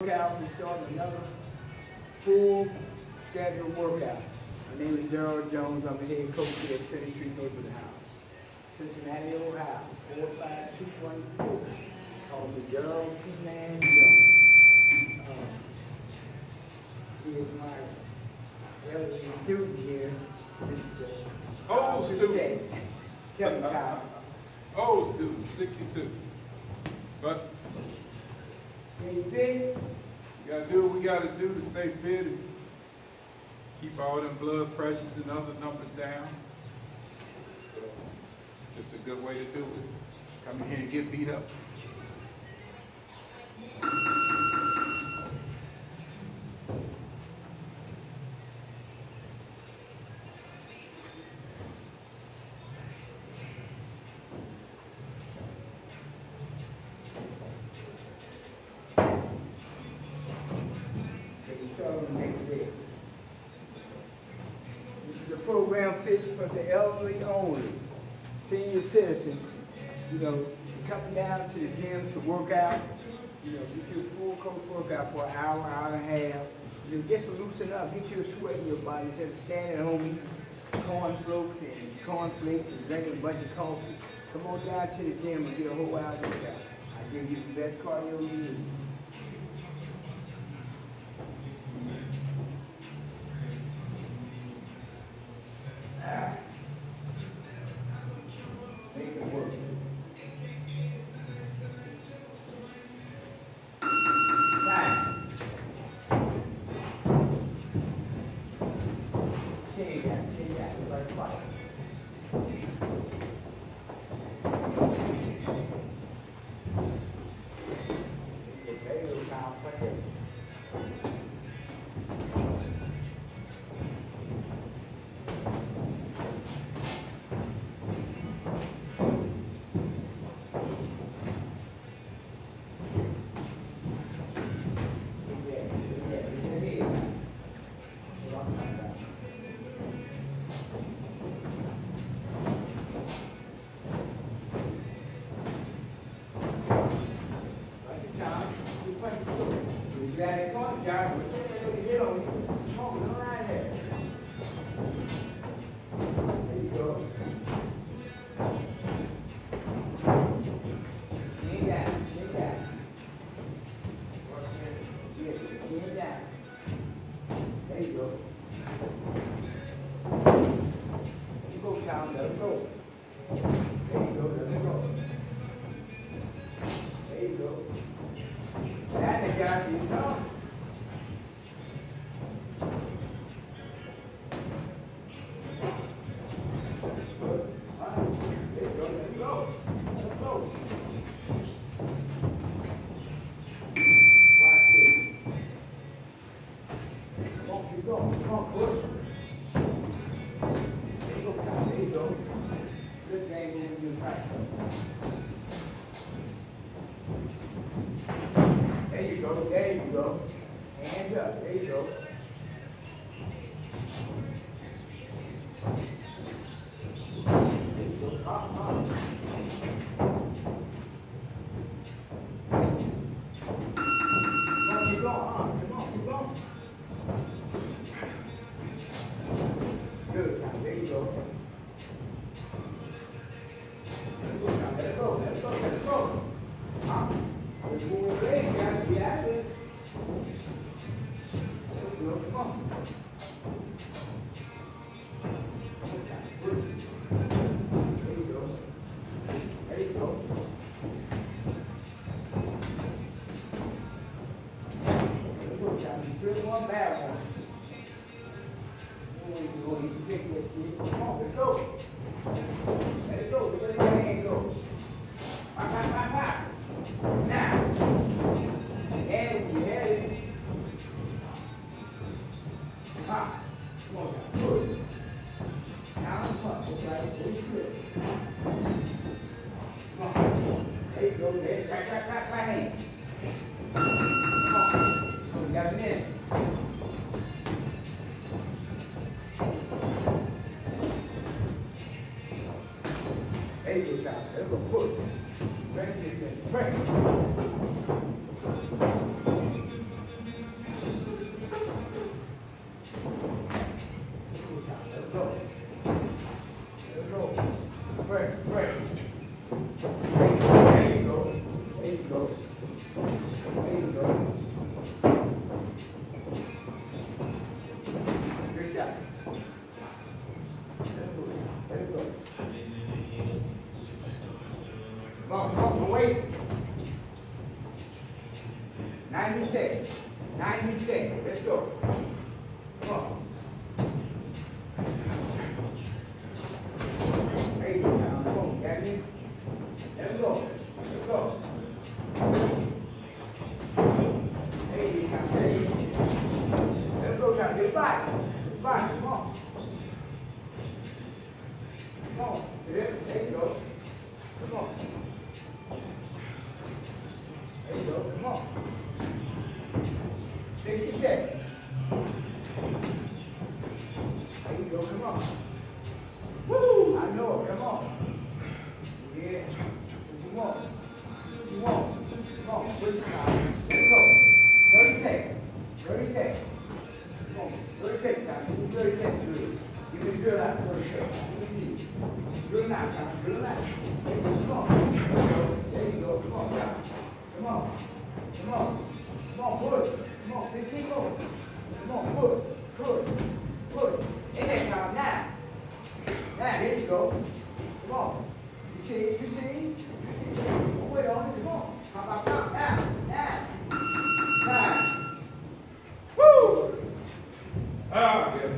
Workout. We're starting another full scheduled workout. My name is Gerald Jones. I'm the head coach here at Trinity Tree Neighborhood House, Cincinnati, Ohio, 45214. Call me Gerald P. Man Jones. Here's my elderly student here, Mr. Old student. Kevin Kyle. Old student, 62. But Stay fit. we gotta do what we gotta do to stay fit and keep all them blood pressures and other numbers down. So it's a good way to do it. Come in here and get beat up. This is a program fit for the elderly only, senior citizens. You know, coming down to the gym to work out. You know, get your full coach workout for an hour, hour and a half. You know, just to loosen up, get your sweat in your body instead of standing at home eating cornflakes and cornflakes and drinking a bunch of coffee. Come on down to the gym and get a whole hour workout. I give you the best cardio you need. Make it work. Time. Change that, like fire. There you go, now, right there. You got it on, John. Get on you. Come on, go right there. There you go. Knee down, knee down. Yeah, knee down. There you go. You go, Tom. Let it go. There you go. Let it go. There you go. That is got you done. Good. All right. There you go. Let's go. Let's go. Watch this. Come on, keep going. Come on, push. There you go, Tom. There you go. Good game moving you right. There you go, there you go. Hands up, there you go. There you go, come on. Come on, keep going, come on, keep going. Good, now, there you go. Let it go, now, let it go, let it go, let it go. Let's move your legs, guys. Be active. Come on. There you go. There you go. Let's go, Johnny. Just one bad one. You can take that shit. Come on, let's go. Let it go. Let your hand go. Pop, pop, pop, pop. Now, and we had it. Pop. Come on now. Good. Now, pop. Okay. There you go. Come on. There you go. There. Clap hand. Come on. We got a minute. There you go, Tom. There you go. Push. Press it. Press it. 90 seconds. 90 seconds. Let's go. Come on. There you go now. Come on, got me? Let's go. Let's go. There you go. There you go. Let's go now. Get back. Get back. Come on. Come on. There you go. Come on. There you go. Come on. 60 seconds. There you go. Come on. Woo! I know it. Come on. Yeah. Come on. Come on. Come on. Push it out. Let's go. 30 seconds. 30 seconds. Come on. 30 seconds now. Give me 30 seconds to do this. Give me the drill out 30 seconds. Let me see. Drill now, now. Drill out. Come on. There you go. Come on, now. Come on. Come on. Come on, push. Come on, 15 more. Come on, push. Push. Push. In that time, now. Now, there you go. Come on. You see? You see? Wait on it. Come on. Pop. Now. Now. Now. Woo! Ah, yeah.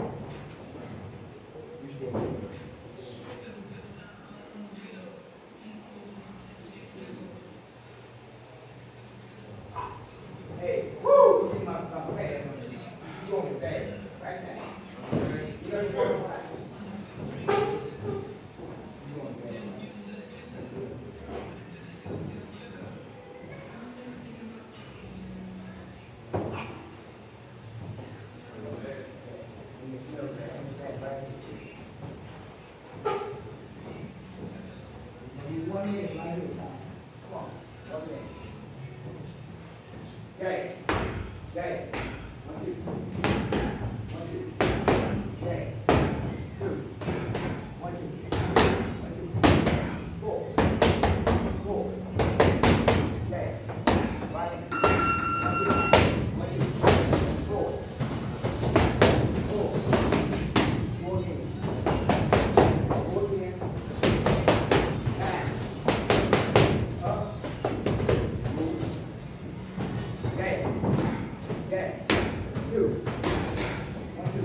Hey, woo! See my pad on it. You on the bag right now. You gotta go right. You on the bag. You 1 minute right here. Come on. 1 minute. Okay. Okay. 1, 2. 1, 2. Okay. 2. 1, 2. 1, 2. 4. 4. Okay. Right. 1, 2. 1, 2. 4. 4. 14. 14. 9. Up. Okay. Okay. 2. 1, 2.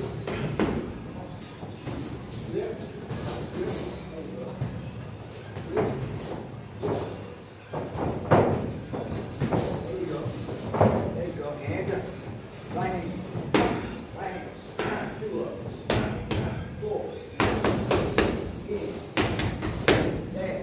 Lift. Lift. There you go. Lift. There you go. There you go. Hands up. Right hand. Right hand. 2 up. 4. In. There.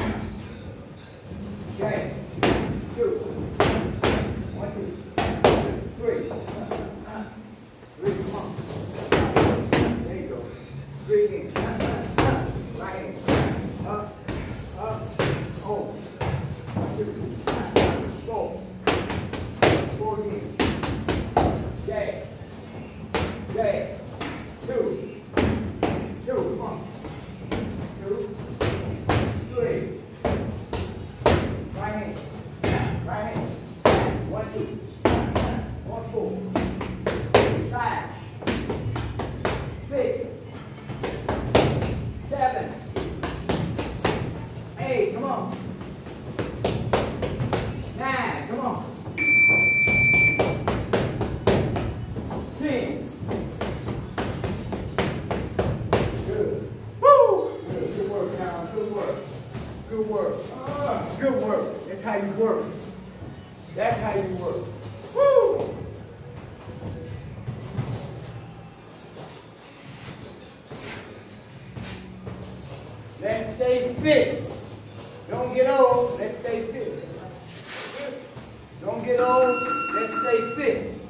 Okay. 2. 1, 2. 3. 3, come on. There you go. 3 again. Right hand. Up. Hold. 1, 2. 4. 4 again. Jab. Jab. 2. 2, come on. 2. 3. Right hand. Right hand. 1, 2. 1, 4. 5. 6. 7. 8. Come on. 9. Come on. 10. Good. Woo! Good work, John. Good work. Good work. Good work. That's how you work. That's how you work. Woo! Let's stay fit. Don't get old. Let's stay fit. Don't get old. Let's stay fit.